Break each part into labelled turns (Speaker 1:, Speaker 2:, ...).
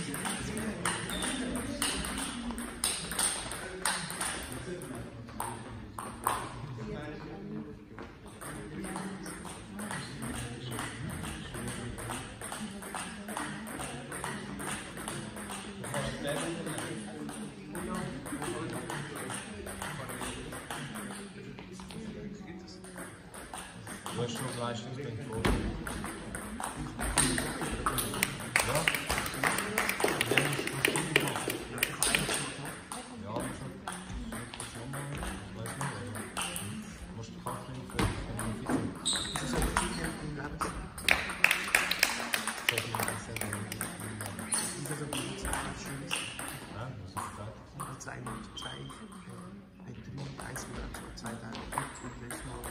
Speaker 1: Du hast schon Leistungsbänke vor. Ja? Ja, aber schon. Ich weiß nicht, du musst die Karte nicht für
Speaker 2: Ist das so viel im Lebenslauf? Ist das so wie Zeit Schönes?
Speaker 1: Ja, das ist Zeit.
Speaker 2: Zwei Minuten, zwei, nicht 3, 1 Minute, 2 Tage, und nächstes Mal.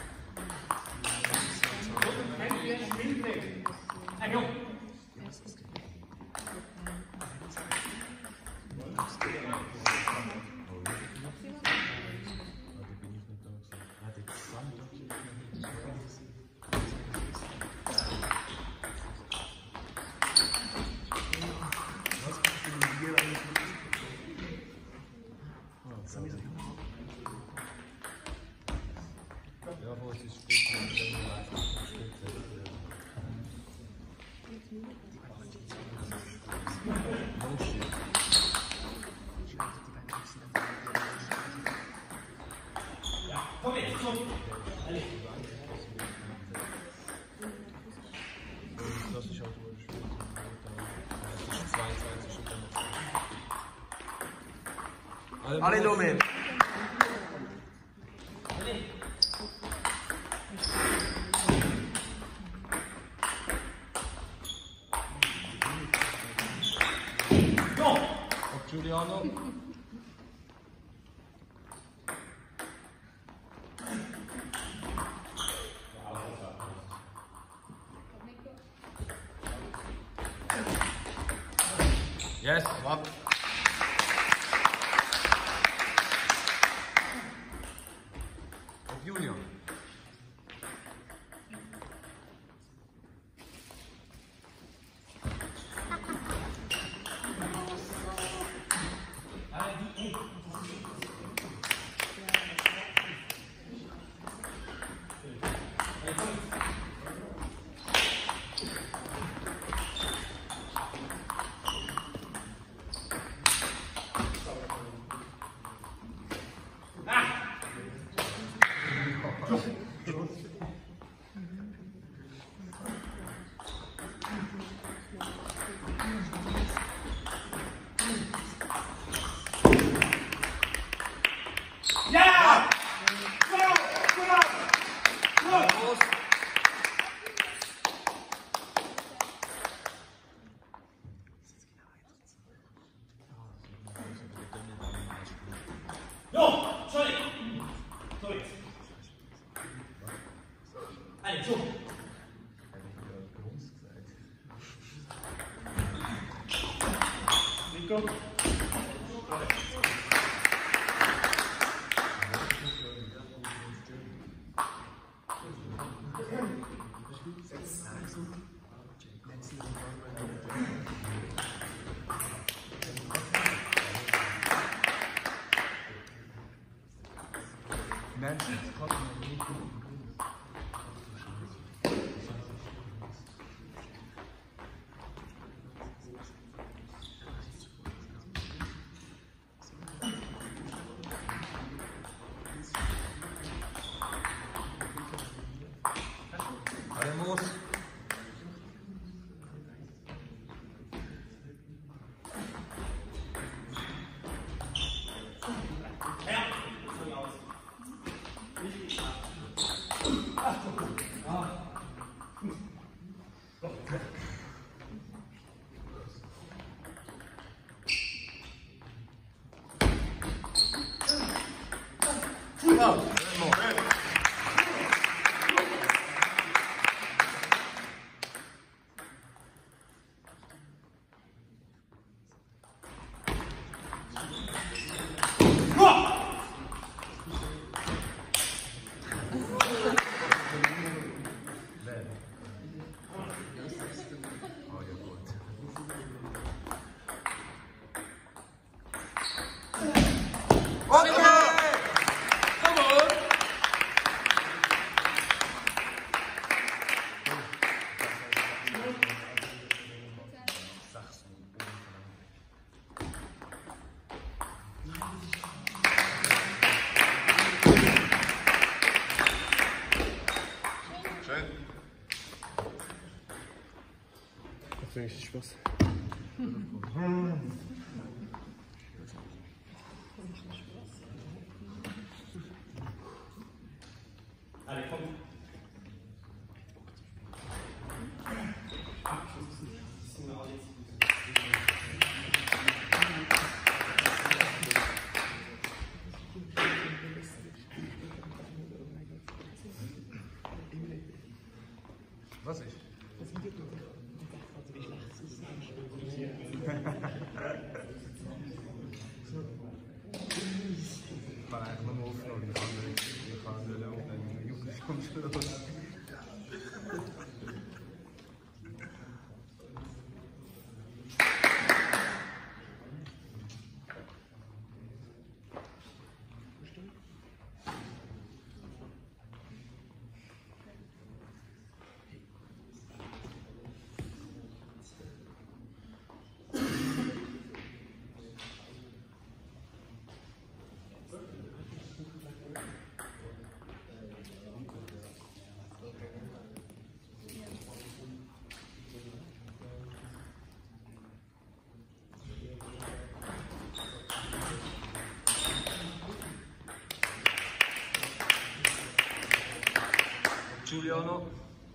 Speaker 1: Ja, wo es ist spät. Das ist halt wohl schwierig. Das ist 22 und dann
Speaker 2: Alle Nomen!
Speaker 1: Giuliano. Yes, what? Julian.
Speaker 2: ich schwör's.
Speaker 3: Alle, komm.
Speaker 1: Was ich? Ich kann eigentlich nur aufnehmen, ich kann nicht aufnehmen, Jugendlich kommt schon los. Giuliano.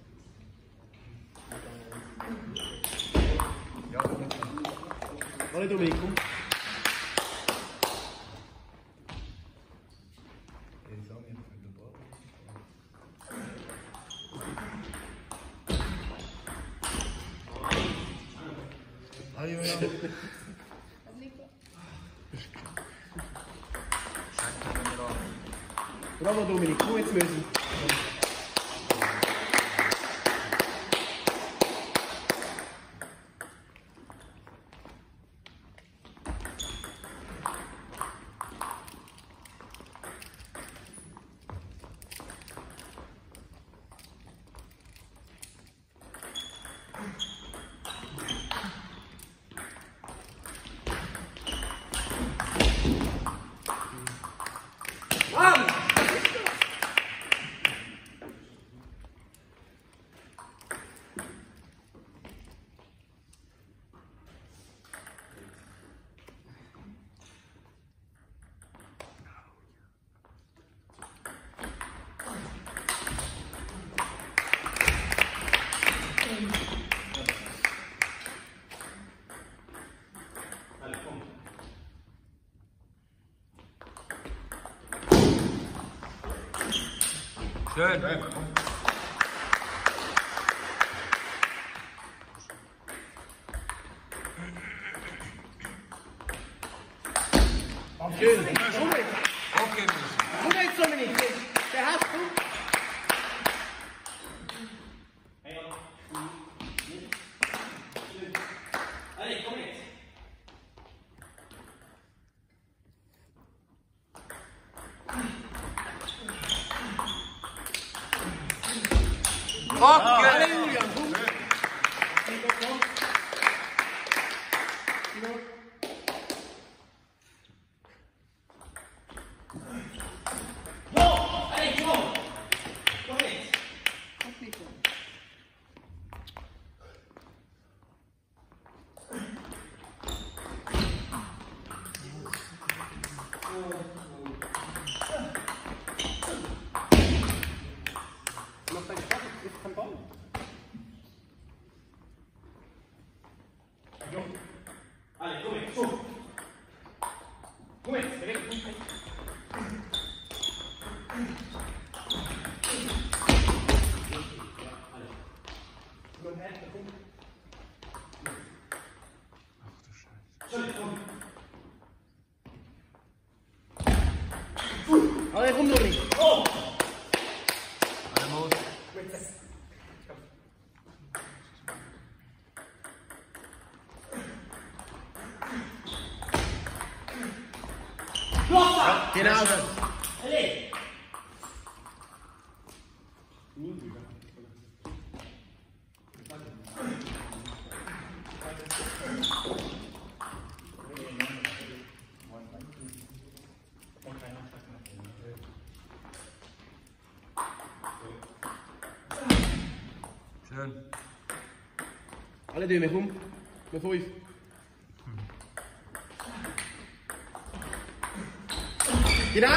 Speaker 1: Ja,
Speaker 2: Olha, Domenico. Bravo Domenico, kom jetzt lösen.
Speaker 1: Schön.
Speaker 2: Schön.
Speaker 1: Okay,
Speaker 2: Guck jetzt, Dominik. Der hast du.
Speaker 3: Alle, komm jetzt.
Speaker 2: Halleluja.
Speaker 3: Alle, komm jetzt. Komm jetzt, direkt.
Speaker 2: Alle rum, Dominik.
Speaker 1: Einmal.
Speaker 2: Genau.
Speaker 3: Alle.
Speaker 1: Schön.
Speaker 2: Alle Alle Däume, komm. Noch 5. Genau!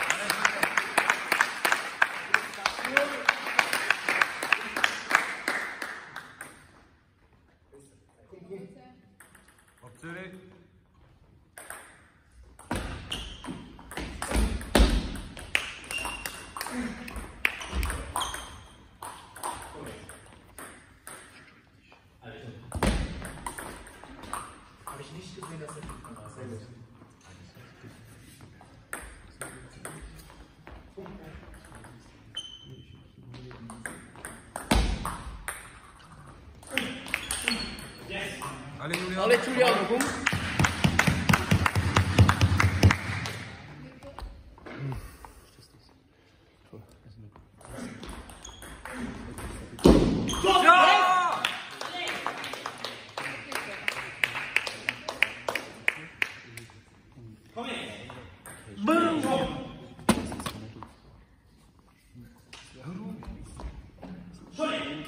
Speaker 1: Auf Zürich.
Speaker 2: Habe ich nicht gesehen, dass er hinten war. Sehr gut.
Speaker 1: Alle Julian.
Speaker 2: Alle Julian, komm.
Speaker 1: Ja!
Speaker 3: Komm her.
Speaker 1: Boom!
Speaker 3: Sorry.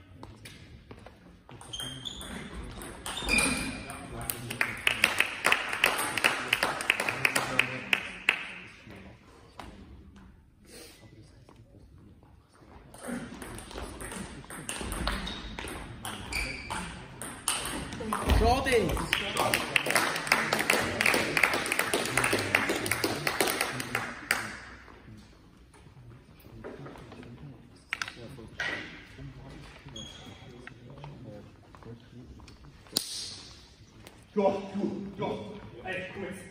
Speaker 2: Schade.
Speaker 3: Ja, du, ja. Ey, komm jetzt.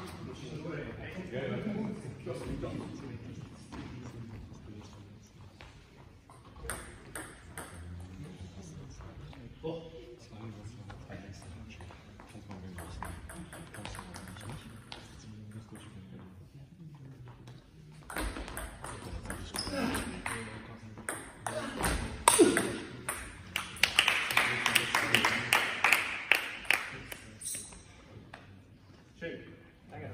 Speaker 3: Schön. Danke.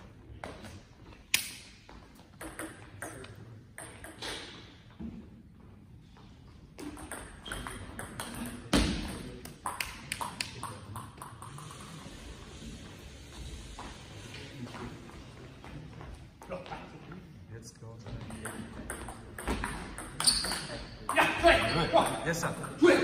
Speaker 1: Jetzt klar.
Speaker 3: Ja, zwei.
Speaker 1: Yes, sir.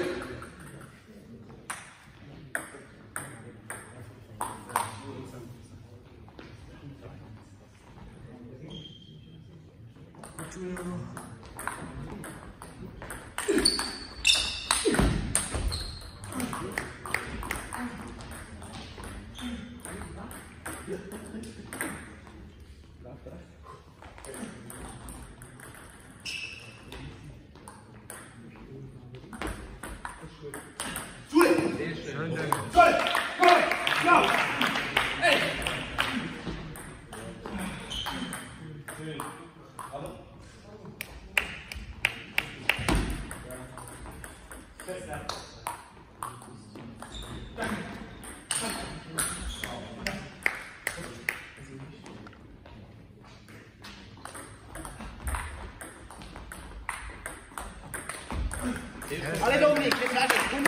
Speaker 1: Schön, Danny.
Speaker 3: Sorry. Komm her. Ja. Ey. Schön. Aber. Fester.
Speaker 2: Alle Dominik, jetzt fertig, komm.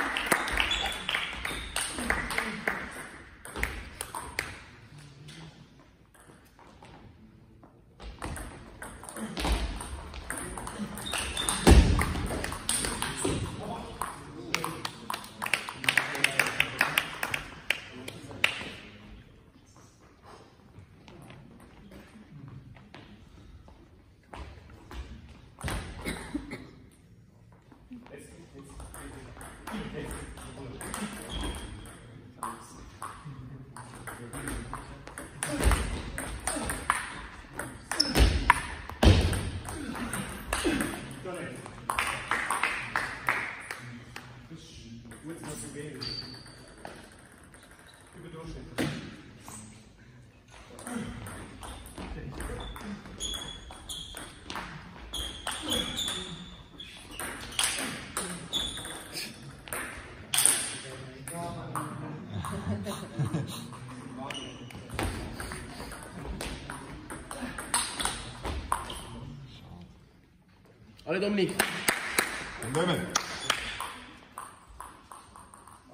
Speaker 2: Alle Dominik.
Speaker 1: Und Däumen.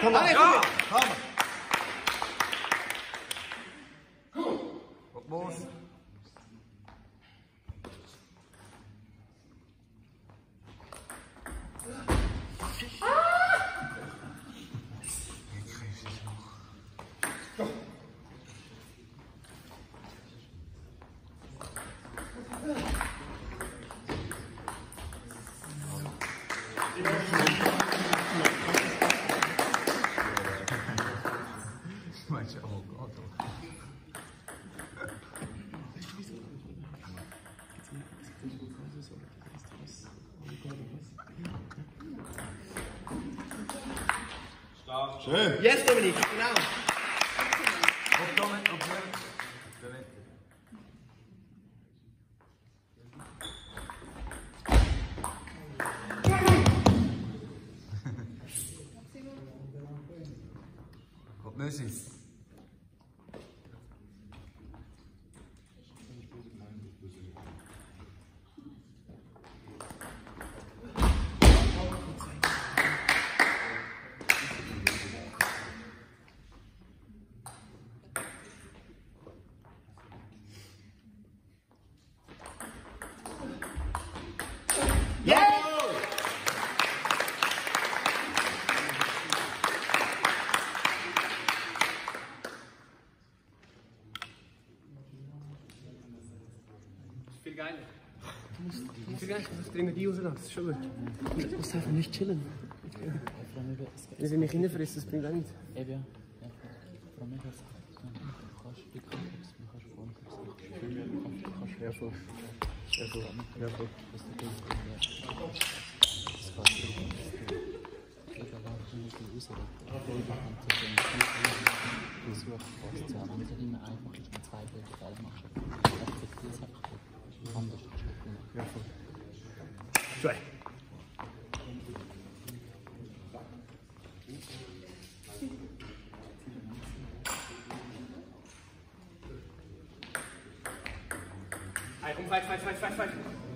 Speaker 2: Komm on.
Speaker 1: Ja! Komm! Op los! Manche, oh Gott. Schön.
Speaker 2: Yes, Dominik, genau.
Speaker 1: Op Dominik, op Dominik. Op Nussi.
Speaker 4: Viel geiler. Viel geiler, ich muss dringend die rauslassen, das ist schon gut. Ich muss einfach nicht chillen. Wenn sie mich reinfressen, das bringt auch nichts.
Speaker 5: Eben, ja. Vor allem, dass du kannst
Speaker 4: Ja, voll. Ja, voll. Ja, voll. Ja, voll. Zwei. Hey, komm, fight.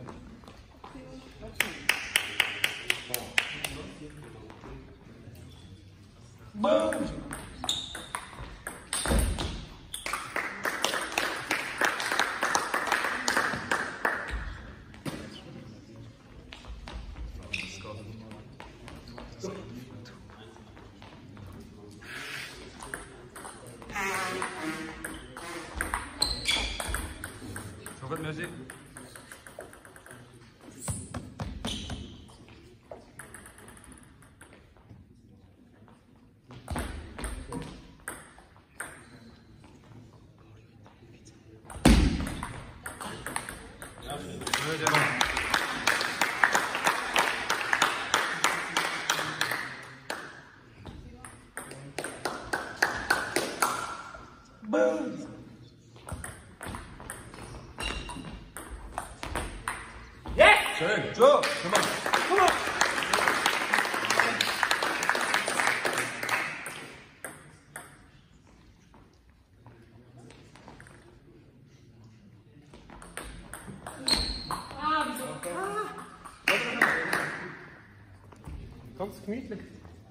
Speaker 1: Zo goed, Nussi. Schön, so, komm mal.
Speaker 4: Ganz gemütlich.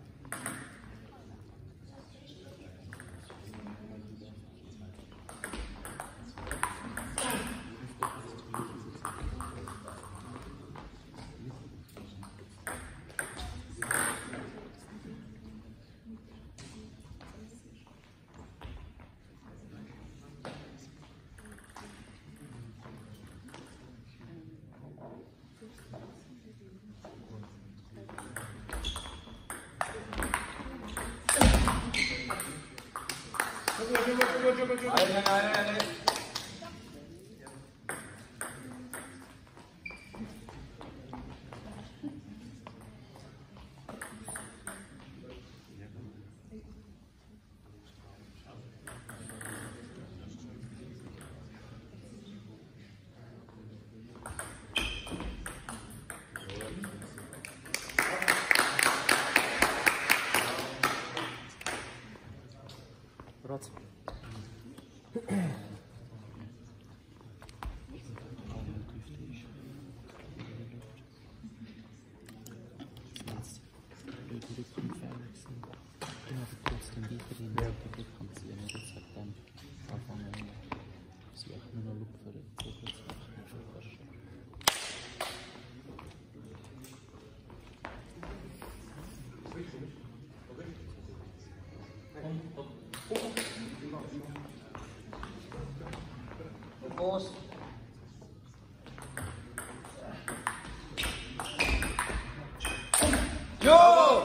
Speaker 1: Nein.
Speaker 4: Rot.
Speaker 5: immer die größeren weiterhin Glück haben sie nicht jetzt halt dann anfangen, sie auch nur noch Look für den Vogel zu machen.
Speaker 4: Los! Jo!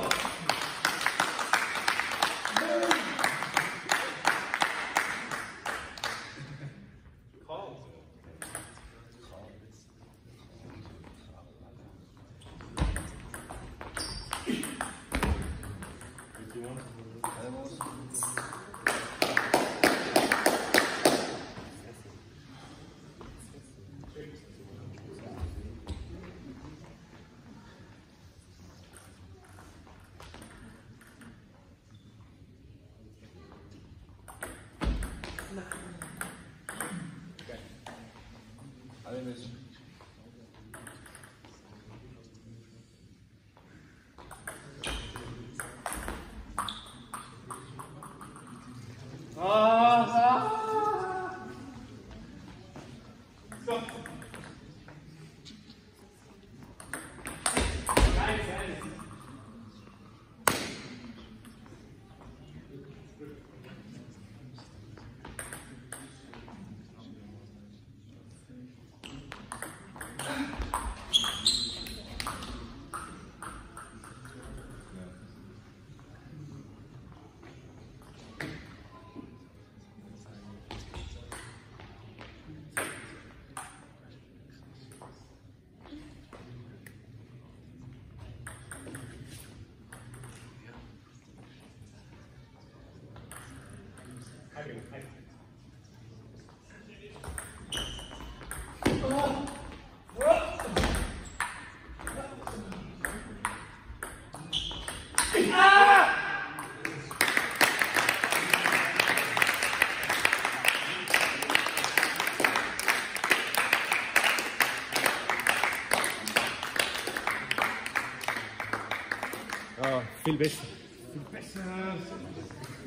Speaker 3: Ja, viel besser. Viel besser.